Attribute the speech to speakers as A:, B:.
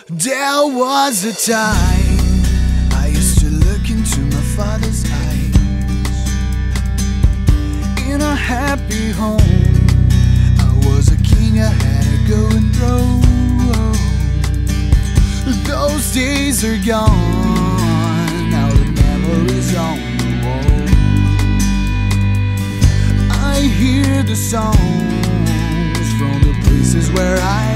A: There was a time I used to look into my father's eyes. In a happy home, I was a king, I had a going throw. Those days are gone, now the memories on the wall. I hear the songs from the places where I